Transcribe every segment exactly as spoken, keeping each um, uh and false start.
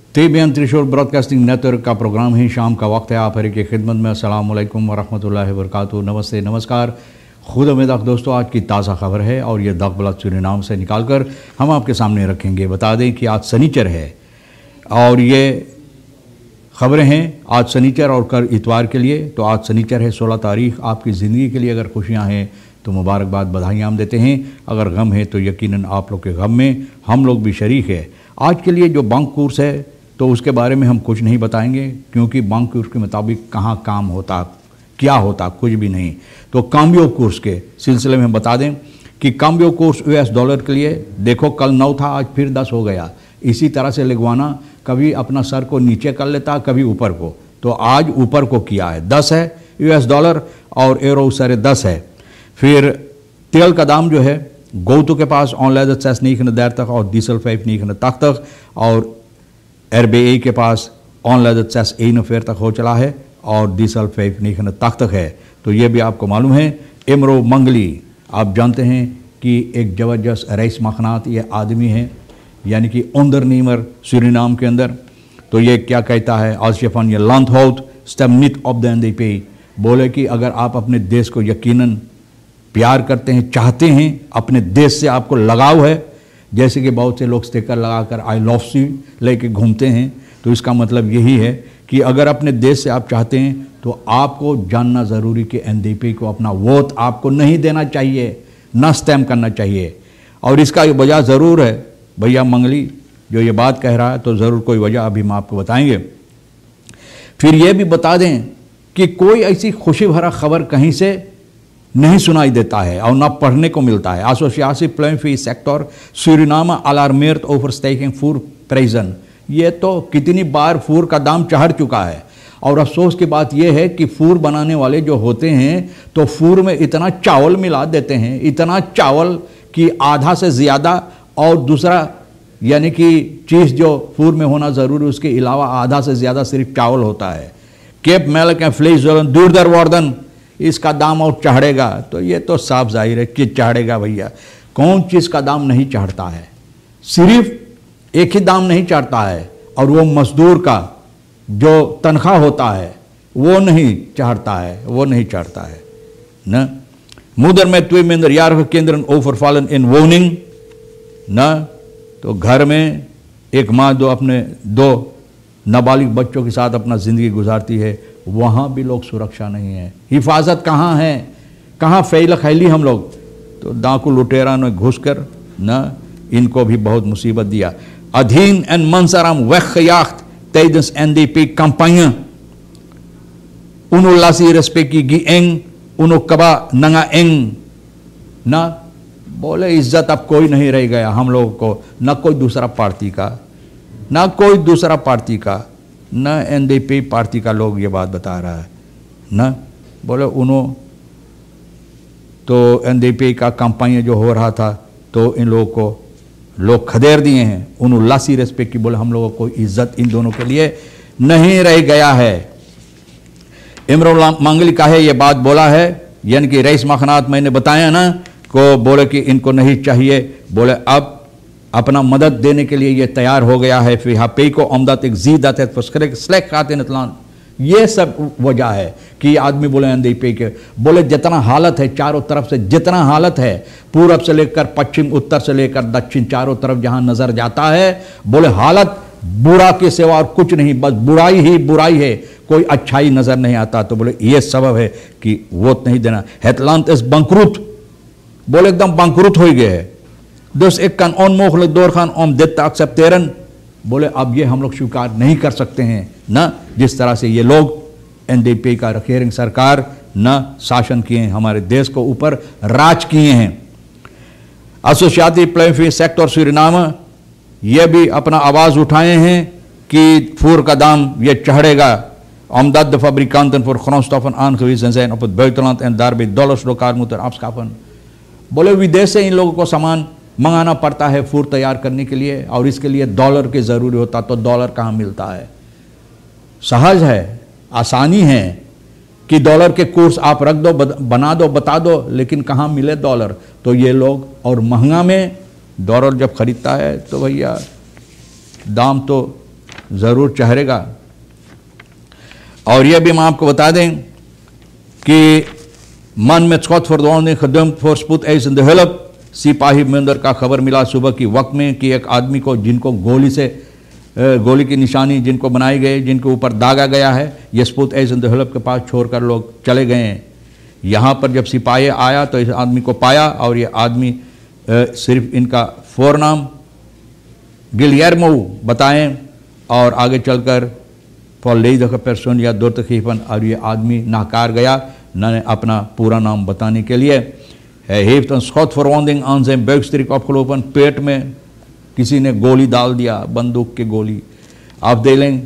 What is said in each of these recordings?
तेबियन Trishul broadcasting network का programme ही शाम का वक्त है। आप हर की खिदमत में अस्सलाम वालेकुम वरहमतुल्लाहि वबरकातुहू। नमस्ते, नमस्कार, खुद उम्मीद दोस्तों। आज की ताज़ा खबर है और ये दकबला सूरीनाम से निकाल कर हम आपके सामने रखेंगे। बता दें कि आज शनिचर है और ये खबरें हैं आज शनिचर और कल इतवार के लिए। तो आज शनिचर है, सोलह तारीख। आपकी ज़िंदगी के लिए अगर खुशियाँ हैं तो मुबारकबाद, बधाइयाँ हम देते हैं। अगर गम है तो यकीनन आप लोग के गम में हम लोग भी शरीक है। आज के लिए जो बैंक कोर्स है तो उसके बारे में हम कुछ नहीं बताएंगे, क्योंकि बैंक कोर्स के मुताबिक कहाँ काम होता, क्या होता, कुछ भी नहीं। तो काम्बियो कोर्स के सिलसिले में हम बता दें कि काम्बियो कोर्स यूएस डॉलर के लिए देखो, कल नौ था, आज फिर दस हो गया। इसी तरह से लगवाना, कभी अपना सर को नीचे कर लेता, कभी ऊपर को। तो आज ऊपर को किया है, दस है यूएस डॉलर और एरो सर दस है। फिर तेल का दाम जो है गोतु के पास ऑनलाइन सेस नहीं खन देर तक और डीजल फाइव नहीं खन तक तक और एरबीए के पास ऑनलाइन सेस ए नफेर तक हो चला है और डीजल फाइव नहीं खन तक तक है। तो ये भी आपको मालूम है। इमरो मंगली, आप जानते हैं कि एक जबरदस्त रईस मखनात ये आदमी है, यानी कि ओंदर नीमर सूरीनाम के अंदर। तो ये क्या कहता है, आसिफान ये लांथ होत स्टेम नित ऑफ द एंड पे, बोले कि अगर आप अपने देश को यकीनन प्यार करते हैं, चाहते हैं, अपने देश से आपको लगाव है, जैसे कि बहुत से लोग स्टिकर लगाकर आई लव यू लेके घूमते हैं, तो इसका मतलब यही है कि अगर अपने देश से आप चाहते हैं तो आपको जानना ज़रूरी कि एनडीपी को अपना वोट आपको नहीं देना चाहिए, न स्टैम्प करना चाहिए। और इसका ये वजह ज़रूर है, भैया मंगली जो ये बात कह रहा है तो ज़रूर कोई वजह अभी हम आपको बताएंगे। फिर ये भी बता दें कि कोई ऐसी खुशी भरा खबर कहीं से नहीं सुनाई देता है और ना पढ़ने को मिलता है। एसोसिएशन प्लेनफी सेक्टर सूरीनाम अलार्मेर्ट ओवर स्टेकिंग फूड प्राइजन, ये तो कितनी बार फूड का दाम चढ़ चुका है। और अफसोस की बात यह है कि फूड बनाने वाले जो होते हैं तो फूड में इतना चावल मिला देते हैं, इतना चावल कि आधा से ज़्यादा, और दूसरा यानी कि चीज़ जो फूड में होना ज़रूरी उसके अलावा आधा से ज़्यादा सिर्फ चावल होता है। केप मेल्क एंड फ्लेश दूर दर वार्डन, इसका दाम और चढ़ेगा। तो ये तो साफ जाहिर है कि चढ़ेगा भैया। कौन चीज़ का दाम नहीं चढ़ता है, सिर्फ एक ही दाम नहीं चढ़ता है, और वो मजदूर का जो तनख्वाह होता है वो नहीं चढ़ता है, वो नहीं चढ़ता है न। मुदर में तुई मिंदर यार केंद्र ओवर फॉलन इन वोनिंग न। तो घर में एक माँ जो अपने दो नाबालिग बच्चों के साथ अपना ज़िंदगी गुजारती है, वहाँ भी लोग सुरक्षा नहीं है, हिफाजत कहाँ है, कहाँ फैल खैली हम लोग। तो डाकू लुटेरा ने घुस कर न इनको भी बहुत मुसीबत दिया। अधीन एन मंसराम वख्याख्त तेजस एनडीपी कंपानियां उन्लासी रेस्पेक्ट की एंग उनो कबा नंगा एंग ना, बोले इज्जत अब कोई नहीं रह गया हम लोगों को, न कोई दूसरा पार्टी का, ना कोई दूसरा पार्टी का, न एनडीपी पार्टी का लोग ये बात बता रहा है न। बोले उन्हों तो एनडीपी का कंपानी जो हो रहा था तो इन लोगों को लोग खदेड़ दिए हैं, उन उल्लासी रेस्पेक्ट की। बोले हम लोगों को इज्जत इन दोनों के लिए नहीं रह गया है। इमरान मंगली का है ये बात बोला है, यानी कि रईस मखनात मैंने बताया ना को, बोले कि इनको नहीं चाहिए, बोले अब अपना मदद देने के लिए ये तैयार हो गया है। फिर पे को आमदत एक जीदात स्लैक खाते नतलान, ये सब वजह है कि आदमी बोले एनडीपी के, बोले जितना हालत है चारों तरफ से, जितना हालत है पूरब से लेकर पश्चिम, उत्तर से लेकर दक्षिण, चारों तरफ जहां नजर जाता है, बोले हालत बुरा के सिवा और कुछ नहीं, बस बुराई ही बुराई है, कोई अच्छाई नजर नहीं आता। तो बोले ये सबब है कि वोट नहीं देना। हेतलांत इस बंकरुत, बोले एकदम बंकरुत हो गए है। दस एक कान ऑन मोख दौर खान ओम देता एक्सेप्टेरन, बोले अब ये हम लोग स्वीकार नहीं कर सकते हैं ना, जिस तरह से ये लोग एनडीपी का रखेरिंग सरकार न शासन किए हैं, हमारे देश को ऊपर राज किए हैं। एसोसिएशन प्लेनफी सेक्टर सूरीनाम ये भी अपना आवाज़ उठाए हैं कि फूर का दाम ये चढ़ेगा। Omdat de fabrikanten voor grondstoffen aangewezen zijn op het buitenland en daarbij dollars lokaal moeten afschaffen, बोले विदेश से इन लोगों को सामान मंगाना पड़ता है फूड तैयार करने के लिए, और इसके लिए डॉलर की ज़रूरी होता, तो डॉलर कहाँ मिलता है। सहज है, आसानी है कि डॉलर के कोर्स आप रख दो, बना दो, बता दो, लेकिन कहाँ मिले डॉलर। तो ये लोग, और महंगा में डॉलर जब खरीदता है तो भैया दाम तो ज़रूर चहरेगा। और यह भी हम आपको बता दें कि मन में छत फरदौन खदम फॉरस्पुत एस इन द हेल्प सिपाही मंदर का खबर मिला सुबह की वक्त में कि एक आदमी को जिनको गोली से गोली की निशानी जिनको बनाई गई, जिनके ऊपर दागा गया है, ये स्पुत एस इन द हेल्प के पास छोड़कर लोग चले गए हैं। यहाँ पर जब सिपाही आया तो इस आदमी को पाया और ये आदमी सिर्फ इनका फोरनाम गिलियर्मो बताएं और आगे चलकर फॉलेद पर्सन या दुर्तखीफन, और ये आदमी नाकार गया न अपना पूरा नाम बताने के लिए। heeft een schotverwonding aan zijn buikstreek opgelopen, पेट में किसी ने गोली डाल दिया, बंदूक की गोली। afdeling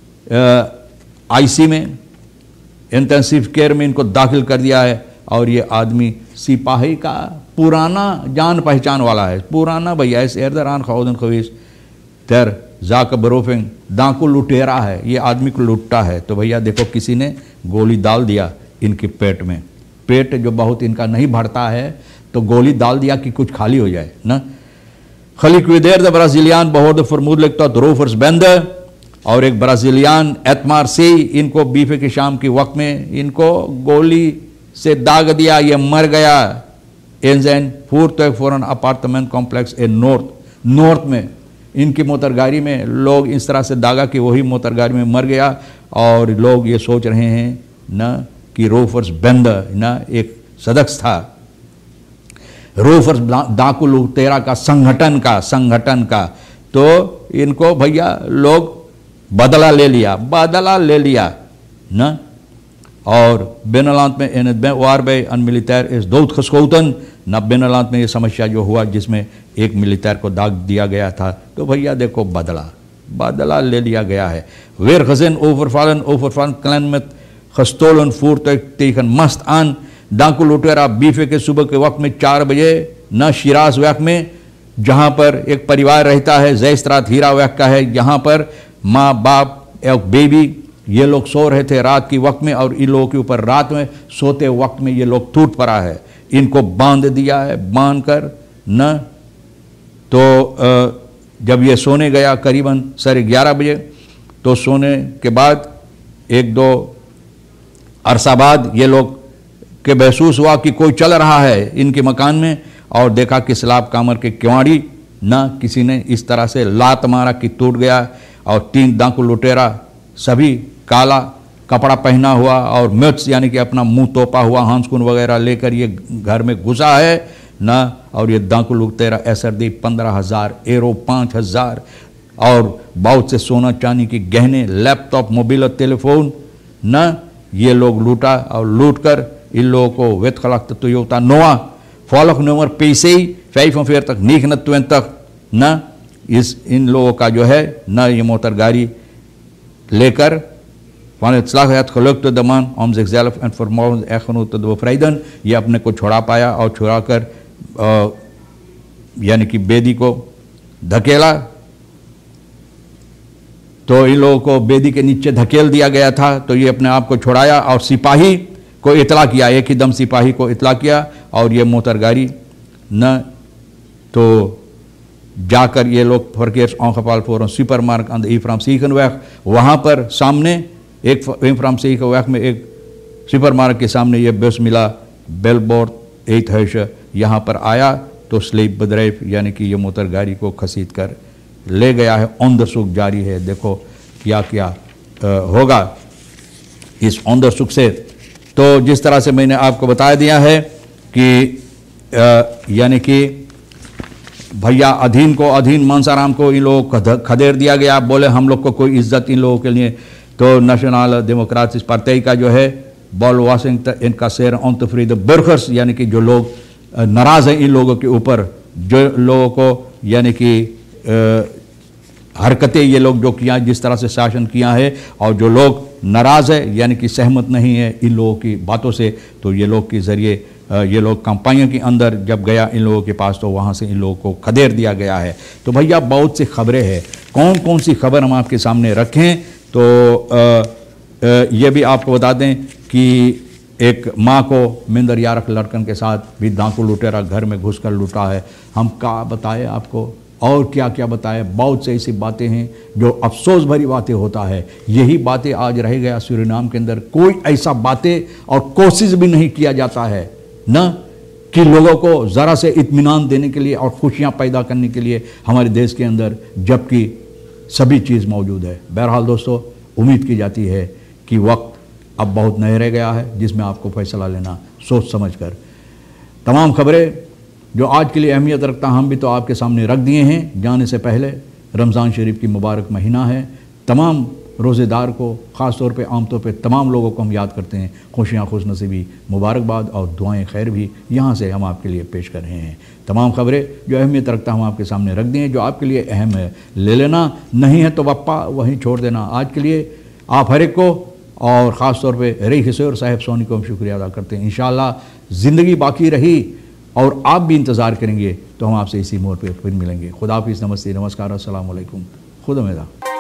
आईसी में इंटेंसिव केयर में इनको दाखिल कर दिया है। और ये आदमी सिपाही का पुराना जान पहचान वाला है, पुराना भैया इस एरदरान खौदन खवीस तर जाक बरोफिंग दांको लुटेरा है, ये आदमी को लुटता है। तो भैया देखो किसी ने गोली डाल दिया इनके पेट में, पेट जो बहुत इनका नहीं भरता है तो गोली डाल दिया कि कुछ खाली हो जाए ना। खलीक्विदेर द ब्राज़ीलियान बहुत फरमूद लगता रोफर्स बेंदर, और एक ब्राज़ीलियान एतमार से इनको बीफे की शाम के वक्त में इनको गोली से दाग दिया, ये मर गया। एनजैन फूर तो फॉरन अपार्टमेंट कॉम्प्लेक्स ए नॉर्थ नॉर्थ में इनकी मोटरगाड़ी में लोग इस तरह से दागा कि वही मोटरगाड़ी में मर गया। और लोग ये सोच रहे हैं न कि रोफर्स बेंदर न एक सदस्य था, रोफर्स डाकू लुटेरा का संगठन का संगठन का तो इनको भैया लोग बदला ले लिया बदला ले लिया न। और बिनलांत में इन वार बे अन मिलिटर इस दौत खसकोतन न, बिनलांत में ये समस्या जो हुआ जिसमें एक मिलिटर को दाग दिया गया था, तो भैया देखो बदला बदला ले लिया गया है। वेर खजन ओवरफालन ओवरफालन क्लैन में खस्तोलन फूर tegen मस्त आन डाकू लुटेरा बीफे के सुबह के वक्त में चार बजे न शिराज वैक में, जहाँ पर एक परिवार रहता है जैसरात हीरा वैक का है, यहाँ पर माँ बाप एक बेबी ये लोग सो रहे थे रात की वक्त में, और इन लोगों के ऊपर रात में सोते वक्त में ये लोग टूट पड़ा है, इनको बांध दिया है। बांध कर न तो जब ये सोने गया करीबन साढ़े ग्यारह बजे, तो सोने के बाद एक दो अरसा बाद ये लोग के महसूस हुआ कि कोई चल रहा है इनके मकान में, और देखा कि सलाब कामर के किवाड़ी न किसी ने इस तरह से लात मारा कि टूट गया। और तीन डाकू लुटेरा सभी काला कपड़ा पहना हुआ और मिर्च यानी कि अपना मुंह तोपा हुआ हांसकुन वगैरह लेकर ये घर में घुसा है न। और ये डाकू लुटेरा ऐसर दी पंद्रह हजार एरो पाँच हजार और बहुत से सोना चांदी के गहने, लैपटॉप, मोबाइल और टेलीफोन न ये लोग लूटा। और लूट कर इन लोगों को वेत खलाक Toyota नोआ फॉलोक नंबर पैसे ही फैफेर तक नीक न तुन तक न, इस इन लोगों का जो है न ये मोटर गाड़ी लेकर दमान om zichzelf en vermogens echtgenoot te bevrijden, ये अपने को छुड़ा पाया और छुड़ा कर यानी कि बेदी को धकेला। तो इन लोगों को बेदी के नीचे धकेल दिया गया था, तो ये अपने आप को छुड़ाया और सिपाही को इतला किया, एक ही दम सिपाही को इतला किया। और ये मोटर गाड़ी न तो जाकर ये लोग फरकेर्स ऑंखपाल फोरन सुपर मार्क अंद इफ्राम सीखन वैक, वहाँ पर सामने एक इफ्राम सीख वैक में एक सुपर मार्क के सामने ये बस मिला बेलबोर्ड एट हैश, यहाँ पर आया तो स्लीप बदरेफ यानी कि ये मोटर गाड़ी को खसीद कर ले गया है। औंदरसुख जारी है, देखो क्या क्या आ, होगा इस औंदरसुख से। तो जिस तरह से मैंने आपको बता दिया है कि यानी कि भैया अधीन को अधीन मानसाराम को इन लोगों को खदेड़ दिया गया, बोले हम लोग को कोई इज्जत इन लोगों के लिए। तो नेशनल डेमोक्रेटिक पार्टी का जो है बॉल वाशिंगटन इनका शेर ऑन्टफ्रीड बर्खर्स यानी कि जो लोग नाराज़ हैं इन लोगों के ऊपर, जो लोगों को यानी कि हरकतें ये लोग जो किया जिस तरह से शासन किया है, और जो लोग नाराज़ है यानी कि सहमत नहीं है इन लोगों की बातों से, तो ये लोग के ज़रिए ये लोग कंपनियों के अंदर जब गया इन लोगों के पास तो वहाँ से इन लोगों को खदेड़ दिया गया है। तो भैया बहुत सी खबरें हैं, कौन कौन सी खबर हम आपके सामने रखें तो आ, आ, ये भी आपको बता दें कि एक माँ को मिंदर यारक लड़कन के साथ भी डाकू लुटेरा घर में घुसकर लूटा है। हम क्या बताए आपको और क्या क्या बताया। बहुत से ऐसी बातें हैं जो अफसोस भरी बातें होता है। यही बातें आज रह गया सूरीनाम के अंदर। कोई ऐसा बातें और कोशिश भी नहीं किया जाता है न कि लोगों को ज़रा से इत्मीनान देने के लिए और खुशियां पैदा करने के लिए हमारे देश के अंदर, जबकि सभी चीज़ मौजूद है। बहरहाल दोस्तों, उम्मीद की जाती है कि वक्त अब बहुत नहीं रह गया है जिसमें आपको फैसला लेना सोच समझ कर। तमाम खबरें जो आज के लिए अहमियत रखता हम भी तो आपके सामने रख दिए हैं। जाने से पहले रमज़ान शरीफ की मुबारक महीना है। तमाम रोज़ेदार को, ख़ास तौर पे आम तौर पे तमाम लोगों को हम याद करते हैं। खुशियाँ, खुशनसीबी, मुबारकबाद और दुआएं खैर भी यहाँ से हम आपके लिए पेश कर रहे हैं। तमाम खबरें जो अहमियत रखता हम आपके सामने रख दिए। जो आपके लिए अहम है ले लेना, नहीं है तो वप्पा वहीं छोड़ देना। आज के लिए आप हर एक को और ख़ास तौर पे रही किशोर साहब सोनी को हम शुक्रिया अदा करते हैं। इंशाअल्लाह ज़िंदगी बाकी रही और आप भी इंतज़ार करेंगे तो हम आपसे इसी मोड़ पे फिर मिलेंगे। खुदा हाफिज़, नमस्ते, नमस्कार, अस्सलाम वालेकुम, खुदा मेदा।